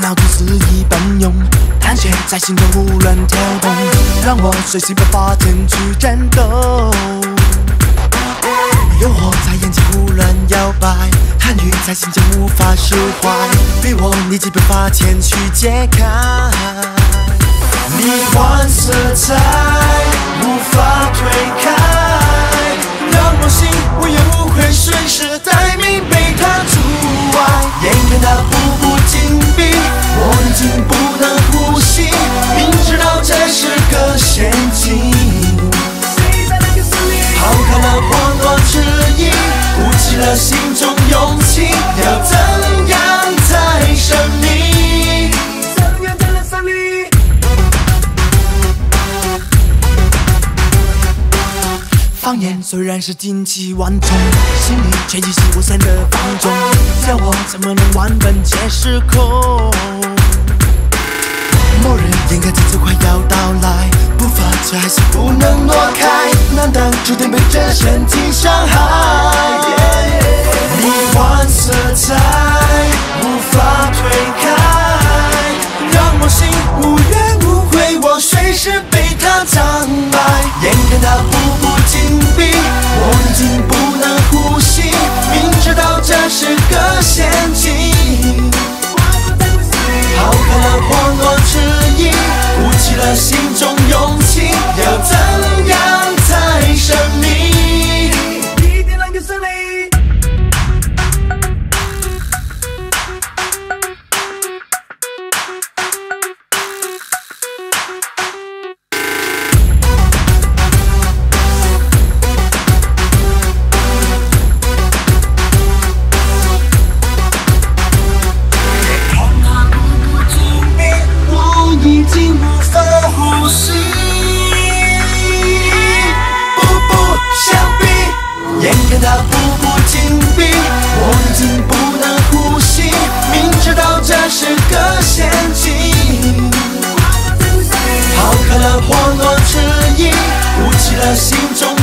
脑中肆意奔涌，胆怯在心中胡乱跳动，让我随时被发现去战斗。诱惑在眼前胡乱摇摆，贪欲在心间无法释怀，逼我立即被发现去解开。迷幻色彩无法推开，让我心无怨无悔，随时待命，被他阻碍。眼看他步步紧逼，我已经不能呼吸，明知道这是个陷阱。抛开了慌乱迟疑，鼓起了心中勇气，要怎样才胜利？怎样才能胜利？谎言虽然是荆棘万重，心里却已是无限的放纵，叫我怎么能万分皆失控？某日眼看日子快要到来，步伐却还是不能挪开，难道注定被这身体伤害？迷幻色彩无法推开，让我心无怨无悔，我随时被他障碍。眼看他步步紧逼，我已经不能呼吸，明知道这是个陷阱。抛开了慌乱迟疑，鼓起了心中勇气，要怎样才胜利？一定能够胜利。已经无法呼吸，步步相逼，眼看他步步紧逼，我已经不能呼吸，明知道这是个陷阱。抛开了慌乱迟疑，鼓起了心中